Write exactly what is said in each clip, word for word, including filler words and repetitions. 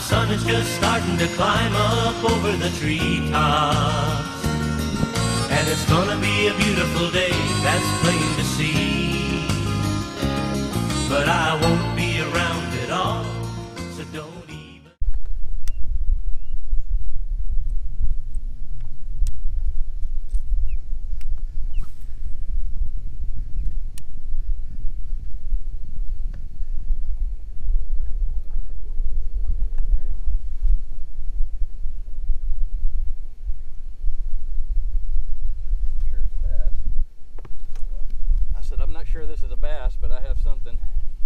sun is just starting to climb up over the treetops. And it's gonna be a beautiful day, that's plain to see. But I won't be around at all, so don't even. I'm not sure this is a bass, but I have something.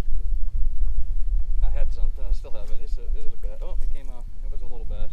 I had something. I still have it. It's a, it is a bass. Oh, it came off. It was a little bass.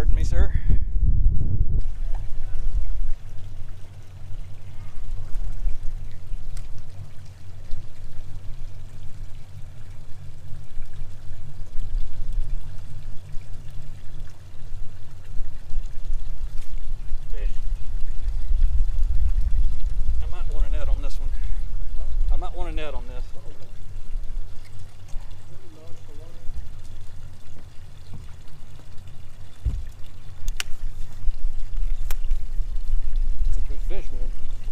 Pardon me, sir. Fish. I might want a net on this one. I might want a net on this. Fish, man.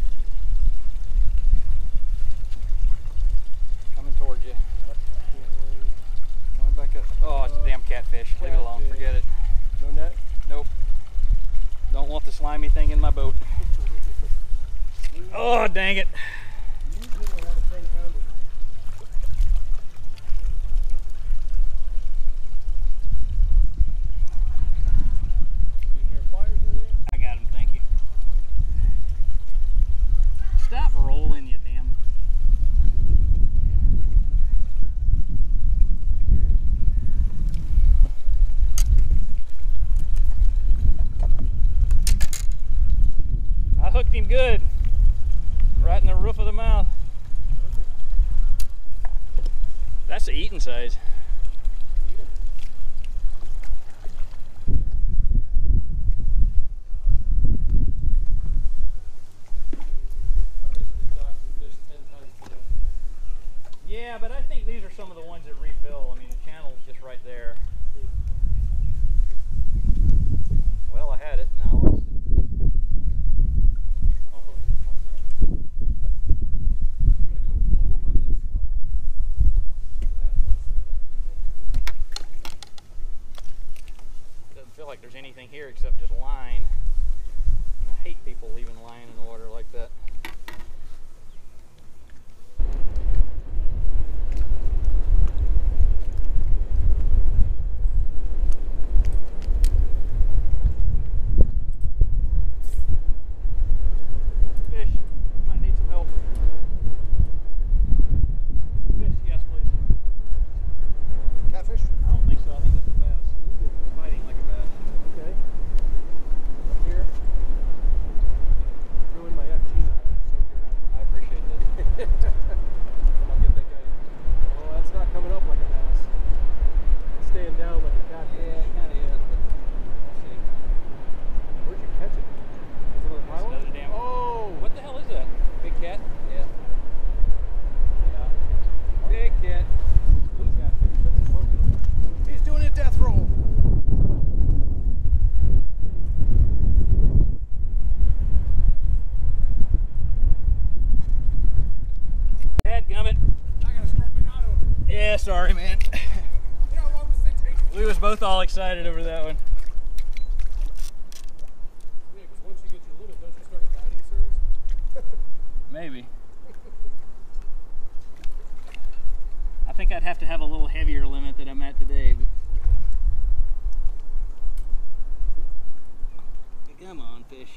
Coming towards you. Yep. Coming back up. Oh, it's a damn catfish. Leave it alone. Forget it. No net? Nope. Don't want the slimy thing in my boat. Oh, dang it. You had a ten pounder. You need a pair of pliers or anything? I got him, thank you. Stop rolling, you damn. I hooked him good. Right in the roof of the mouth. That's the eating size. Yeah, but I think these are some of the ones that refill. I mean, the channel's just right there. Well, I had it, now I lost it. Doesn't feel like there's anything here except just line. And I hate people leaving line in the water like that. Yeah, sorry, man. You know how long this thing takes? We was both all excited over that one. Yeah, because once you get your limit, don't you start a batting service? Maybe. I think I'd have to have a little heavier limit than I'm at today. But... Come on, fish.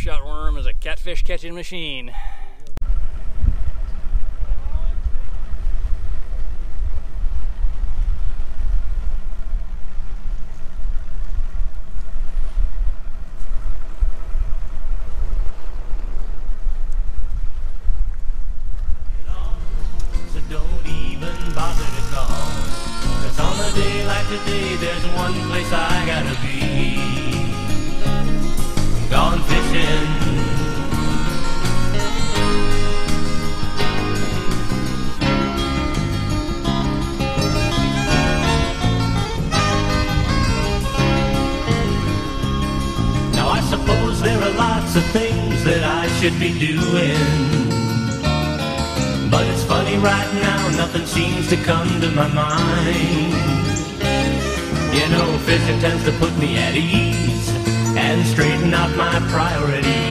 buckshot worm is a catfish catching machine. So don't even bother to call, 'cause on a day like today there's one place I gotta be. Gone fishing. Now I suppose there are lots of things that I should be doing, but it's funny right now, nothing seems to come to my mind. You know, fishing tends to put me at ease and straighten out my priorities.